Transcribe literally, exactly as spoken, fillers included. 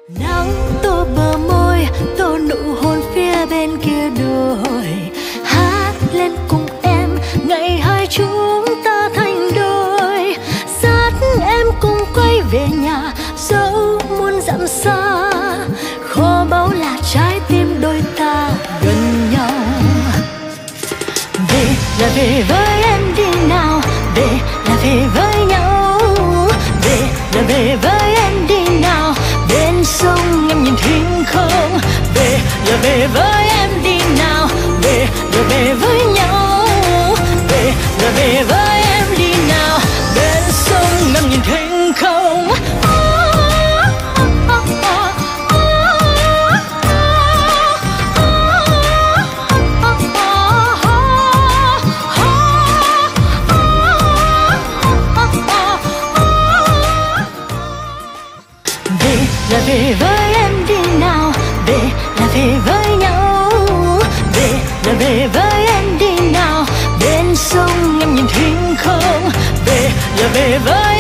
Nắng tô bờ môi, tô nụ hôn phía bên kia đồi, hát lên cùng em ngày hai chúng ta thành đôi, dắt em cùng quay về nhà dẫu muôn dặm xa, kho báu là trái tim đôi ta gần nhau. Về là về với em đi nào, về là về với nhau, về là về với em đi nào, bên sông em nhìn thinh không, về là về với em đi nào, về là về với nhau, về là về với em đi nào, bên sông em nhìn thinh không. Là về với em đi nào, về là về với nhau, về là về với em đi nào, bên sông em nhìn thinh không, về là về với